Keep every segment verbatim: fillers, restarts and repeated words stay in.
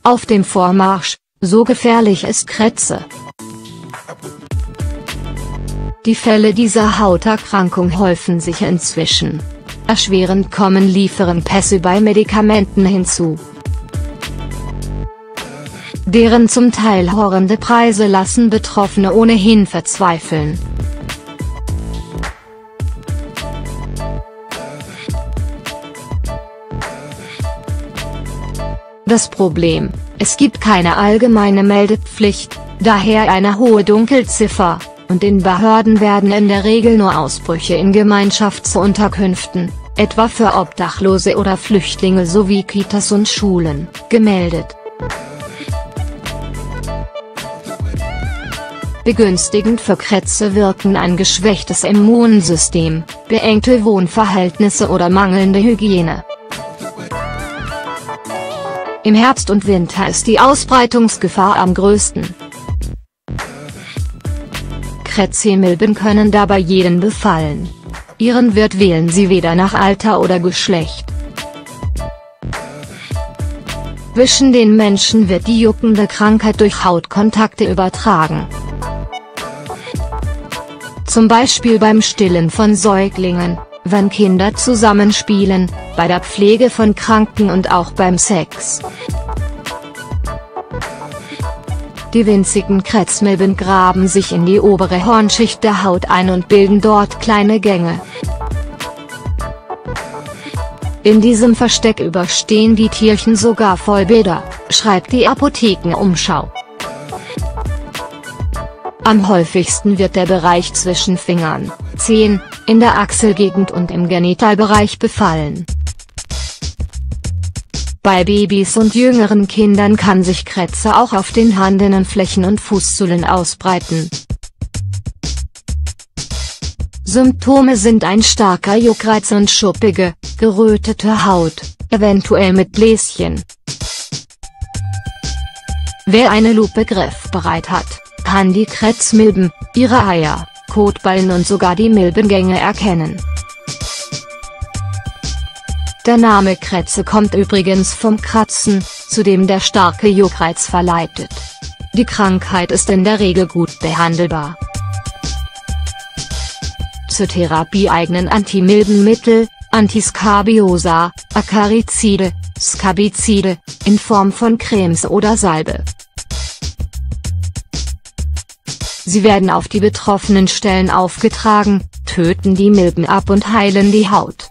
Auf dem Vormarsch, so gefährlich ist Krätze. Die Fälle dieser Hauterkrankung häufen sich inzwischen. Erschwerend kommen Lieferengpässe bei Medikamenten hinzu. Deren zum Teil horrende Preise lassen Betroffene ohnehin verzweifeln. Das Problem: Es gibt keine allgemeine Meldepflicht, daher eine hohe Dunkelziffer, und den Behörden werden in der Regel nur Ausbrüche in Gemeinschaftsunterkünften, etwa für Obdachlose oder Flüchtlinge sowie Kitas und Schulen, gemeldet. Begünstigend für Krätze wirken ein geschwächtes Immunsystem, beengte Wohnverhältnisse oder mangelnde Hygiene. Im Herbst und Winter ist die Ausbreitungsgefahr am größten. Krätzemilben können dabei jeden befallen. Ihren Wirt wählen sie weder nach Alter oder Geschlecht. Zwischen den Menschen wird die juckende Krankheit durch Hautkontakte übertragen. Zum Beispiel beim Stillen von Säuglingen, wenn Kinder zusammenspielen, bei der Pflege von Kranken und auch beim Sex. Die winzigen Krätzmilben graben sich in die obere Hornschicht der Haut ein und bilden dort kleine Gänge. In diesem Versteck überstehen die Tierchen sogar Vollbilder, schreibt die Apothekenumschau. Am häufigsten wird der Bereich zwischen Fingern, Zehen, in der Achselgegend und im Genitalbereich befallen. Bei Babys und jüngeren Kindern kann sich Krätze auch auf den Handinnenflächen und Fußsohlen ausbreiten. Symptome sind ein starker Juckreiz und schuppige, gerötete Haut, eventuell mit Bläschen. Wer eine Lupe griffbereit hat, kann die Krätzmilben, ihre Eier, Kotballen und sogar die Milbengänge erkennen. Der Name Krätze kommt übrigens vom Kratzen, zu dem der starke Juckreiz verleitet. Die Krankheit ist in der Regel gut behandelbar. Zur Therapie eignen Antimilbenmittel, Antiskabiosa, Akarizide, Skabizide, in Form von Cremes oder Salbe. Sie werden auf die betroffenen Stellen aufgetragen, töten die Milben ab und heilen die Haut.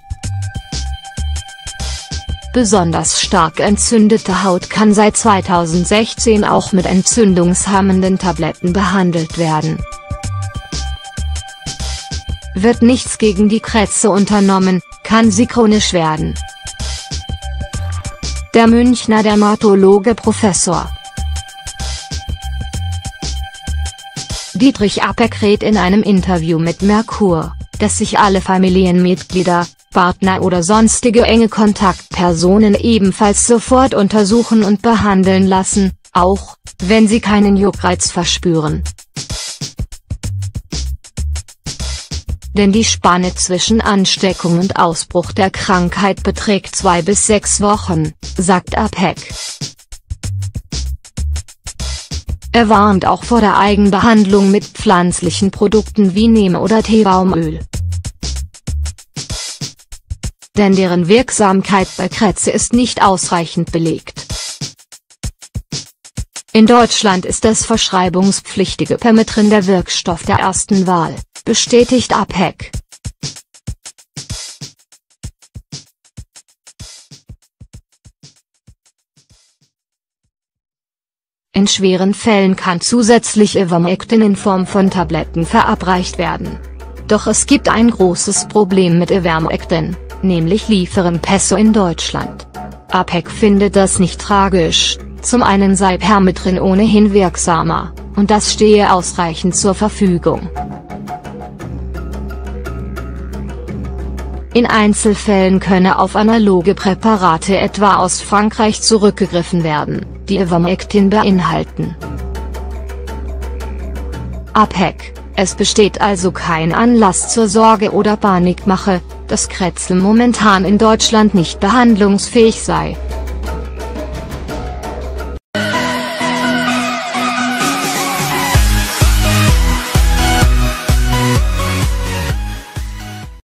Besonders stark entzündete Haut kann seit zweitausendsechzehn auch mit entzündungshemmenden Tabletten behandelt werden. Wird nichts gegen die Krätze unternommen, kann sie chronisch werden. Der Münchner Dermatologe Professor Dietrich Apeck rät in einem Interview mit Merkur, dass sich alle Familienmitglieder, Partner oder sonstige enge Kontaktpersonen ebenfalls sofort untersuchen und behandeln lassen, auch wenn sie keinen Juckreiz verspüren. Denn die Spanne zwischen Ansteckung und Ausbruch der Krankheit beträgt zwei bis sechs Wochen, sagt Apeck. Er warnt auch vor der Eigenbehandlung mit pflanzlichen Produkten wie Neem- oder Teebaumöl. Denn deren Wirksamkeit bei Krätze ist nicht ausreichend belegt. In Deutschland ist das verschreibungspflichtige Permethrin der Wirkstoff der ersten Wahl, bestätigt Apeck. In schweren Fällen kann zusätzlich Ivermectin in Form von Tabletten verabreicht werden. Doch es gibt ein großes Problem mit Ivermectin, nämlich Lieferengpässe in Deutschland. Apeck findet das nicht tragisch, zum einen sei Permethrin ohnehin wirksamer, und das stehe ausreichend zur Verfügung. In Einzelfällen könne auf analoge Präparate etwa aus Frankreich zurückgegriffen werden, die Ivermectin beinhalten. Apeck: Es besteht also kein Anlass zur Sorge oder Panikmache, dass Krätze momentan in Deutschland nicht behandlungsfähig sei.